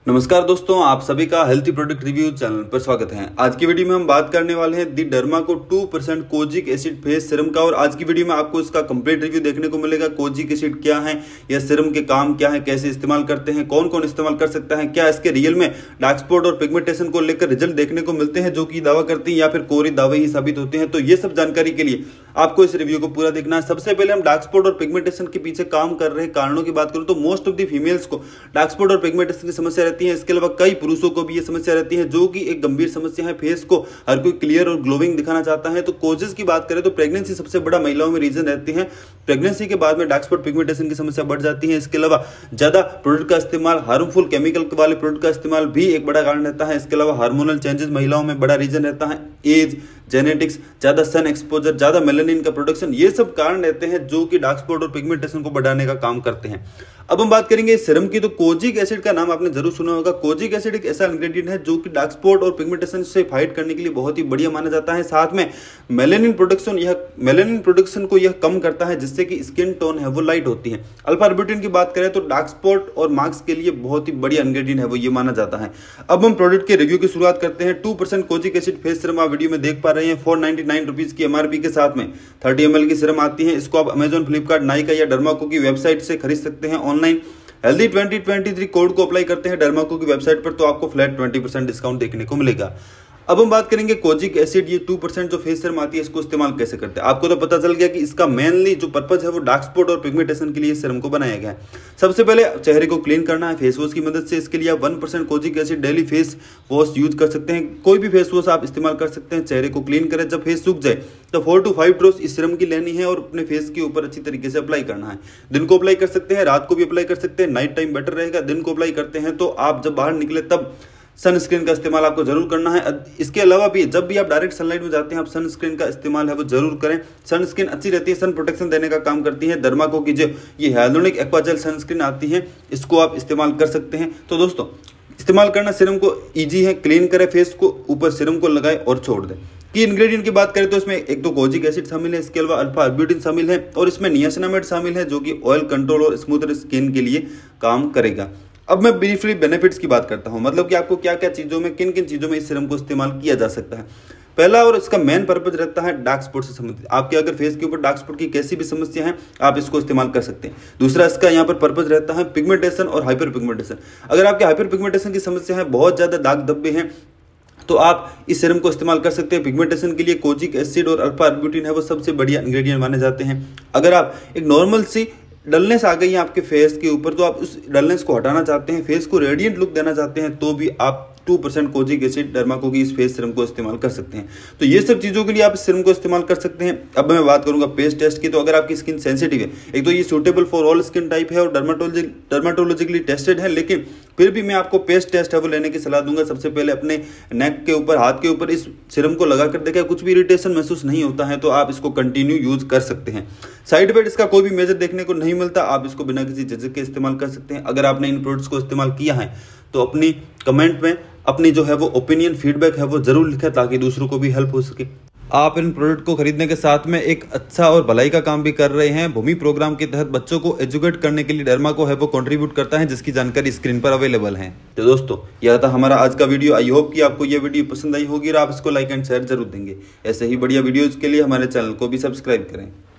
नमस्कार दोस्तों, आप सभी का हेल्थी प्रोडक्ट रिव्यू चैनल पर स्वागत है। आज की वीडियो में हम बात करने वाले हैं the Dermaco 2% kojic acid face serum का। और आज की वीडियो में आपको इसका कंप्लीट रिव्यू देखने को मिलेगा। कोजिक एसिड क्या है, यह सीरम के काम क्या है, कैसे इस्तेमाल करते हैं, कौन कौन इस्तेमाल कर सकता है, क्या इसके रियल में डार्क स्पॉट और पिगमेंटेशन को लेकर रिजल्ट देखने को मिलते हैं जो कि दावा करती है या फिर कोरी दावे ही साबित होते हैं। तो ये सब जानकारी के लिए आपको इस रिव्यू को पूरा देखना है। सबसे पहले हम डार्क स्पॉट और पिगमेंटेशन के पीछे काम कर रहे कारणों की बात करूं तो मोस्ट ऑफ द फीमेल्स को डार्क स्पॉट और पिगमेंटेशन की समस्या रहती है। इसके अलावा कई पुरुषों को भी ये समस्या रहती है जो कि एक गंभीर समस्या है। फेस को हर कोई क्लियर और ग्लोइंग दिखाना चाहता है। तो कोजेस की बात करें तो प्रेगनेंसी सबसे बड़ा महिलाओं में रीजन रहती है। प्रेगनेंसी के बाद में डार्क स्पॉट पिगमेंटेशन की समस्या बढ़ जाती है। इसके अलावा ज्यादा प्रोडक्ट का इस्तेमाल, हार्मफुल केमिकल वाले प्रोडक्ट का इस्तेमाल भी एक बड़ा कारण रहता है। इसके अलावा हार्मोनल चेंजेस महिलाओं में बड़ा रीजन रहता है। एज, जेनेटिक्स, ज्यादा सन एक्सपोजर, ज्यादा मेलानिन का प्रोडक्शन, ये सब कारण रहते हैं जो कि डार्क स्पॉट और पिगमेंटेशन को बढ़ाने का काम करते हैं। अब हम बात करेंगे इस सीरम की। तो कोजिक एसिड का नाम आपने जरूर सुना होगा। कोजिक एसिड एक ऐसा इंग्रेडिएंट है जो कि डार्क स्पॉट और पिगमेंटेशन से फाइट करने के लिए बहुत ही बढ़िया माना जाता है। साथ में मेलानिन प्रोडक्शन को यह कम करता है जिससे कि स्किन टोन है वो लाइट होती है। अल्फा आर्बुटिन की बात करें तो डार्क स्पॉट और मार्क्स के लिए बहुत ही बढ़िया इंग्रेडिएंट है वो ये माना जाता है। अब हम प्रोडक्ट के रिव्यू की शुरुआत करते हैं। 2% कोजिक एसिड फेस सीरम आप वीडियो में देख पा रहे हैं। 499 रुपीज की एमआरपी के साथ में 30 ml की सीरम आती है। इसको आप अमेजॉन, फ्लिपकार्ट, नाइका या डर्माको की वेबसाइट से खरीद सकते हैं ऑनलाइन। हेल्दी 2023 कोड को अप्लाई करते हैं डर्माको की वेबसाइट पर तो आपको फ्लैट 20% डिस्काउंट देखने को मिलेगा। अब हम बात करेंगे कोजिक एसिड, ये 2% जो फेस सीरम आती है इसको इस्तेमाल कैसे करते हैं। आपको तो पता चल गया कि इसका मेनली जो पर्पज है वो डार्क स्पॉट और पिगमेंटेशन के लिए इस सीरम को बनाया गया है। सबसे पहले चेहरे को क्लीन करना है फेस वॉश की मदद से। इसके लिए आप 1% kojic acid daily face wash use कर सकते हैं। कोई भी फेस वॉश आप इस्तेमाल कर सकते हैं। चेहरे को क्लीन करें, जब फेस सूख जाए तो 4 to 5 ड्रॉप्स इस सीरम की लेनी है और अपने फेस के ऊपर अच्छी तरीके से अप्लाई करना है। दिन को अप्लाई कर सकते हैं, रात को भी अप्लाई कर सकते हैं। नाइट टाइम बेटर रहेगा। दिन को अप्लाई करते हैं तो आप जब बाहर निकले तब सनस्क्रीन का इस्तेमाल आपको जरूर करना है। इसके अलावा भी जब भी आप डायरेक्ट सनलाइट में जाते हैं आप सनस्क्रीन का इस्तेमाल है वो जरूर करें। सनस्क्रीन अच्छी रहती है, सन प्रोटेक्शन देने का काम करती है। डर्माको की जो ये हाइलुरोनिक एक्वाजेल सनस्क्रीन आती है इसको आप इस्तेमाल कर सकते हैं। तो दोस्तों, इस्तेमाल करना सीरम को ईजी है। क्लीन करें फेस को, ऊपर सीरम को लगाए और छोड़ दें। की इंग्रेडिएंट की बात करें तो इसमें एक तो कोजिक एसिड शामिल है, इसके अलावा अल्फा आर्बुटिन शामिल है और इसमें नियासिनामाइड शामिल है जो कि ऑयल कंट्रोल और स्मूथ स्किन के लिए काम करेगा। अब मैं ब्रीफली बेनिफिट्स की बात करता हूं, मतलब कि आपको क्या क्या चीजों में, किन किन चीजों में इस सीरम को इस्तेमाल किया जा सकता है। पहला और इसका मेन पर्पज रहता है डार्क स्पॉट से संबंधित। आपके अगर फेस के ऊपर डार्क स्पॉट की कैसी भी समस्या है आप इसको इस्तेमाल कर सकते हैं। दूसरा इसका यहाँ पर पर्पज रहता है पिगमेंटेशन और हाइपर पिगमेंटेशन। अगर आपके हाइपर पिगमेंटेशन की समस्या है, बहुत ज्यादा दाग धब्बे हैं, तो आप इस सीरम को इस्तेमाल कर सकते हैं। पिगमेंटेशन के लिए कोजिक एसिड और अल्फा आर्बुटिन है वो सबसे बढ़िया इंग्रेडिएंट माने जाते हैं। अगर आप एक नॉर्मल सी डलनेस आ गई है आपके फेस के ऊपर तो आप उस डलनेस को हटाना चाहते हैं, फेस को रेडिएंट लुक देना चाहते हैं, तो भी आप 2% कोजिक एसिड डर्माको की इस फेस सीरम को इस्तेमाल कर सकते हैं। तो ये सब चीजों के लिए आप इस सीरम को इस्तेमाल कर सकते हैं। अब मैं बात करूंगा पेस्ट टेस्ट की। तो अगर आपकी स्किन सेंसिटिव है, एक तो ये suitable for all skin type है और डर्माटोलॉजिकली टेस्टेड है, लेकिन फिर भी मैं आपको पेस्ट टेस्ट है वो लेने की सलाह दूंगा। सबसे पहले अपने नेक के ऊपर, हाथ के ऊपर इस सीरम को लगाकर देखें, कुछ भी इरिटेशन महसूस नहीं होता है तो आप इसको कंटिन्यू यूज कर सकते हैं। साइड इफेक्ट इसका कोई भी मेजर देखने को नहीं मिलता। आप इसको बिना किसी झिझक के इस्तेमाल कर सकते हैं। अगर आपने इन प्रोडक्ट्स को इस्तेमाल किया है तो अपनी कमेंट में अपनी जो है वो ओपिनियन, फीडबैक है वो जरूर लिखें ताकि दूसरों को भी हेल्प हो सके। आप इन प्रोडक्ट को खरीदने के साथ में एक अच्छा और भलाई का काम भी कर रहे हैं। भूमि प्रोग्राम के तहत बच्चों को एजुकेट करने के लिए डर्माको है वो कंट्रीब्यूट करता है, जिसकी जानकारी स्क्रीन पर अवेलेबल है। तो दोस्तों, यह था हमारा आज का वीडियो। आई होप कि आपको यह वीडियो पसंद आई होगी और आप इसको लाइक एंड शेयर जरूर देंगे। ऐसे ही बढ़िया वीडियोज के लिए हमारे चैनल को भी सब्सक्राइब करें।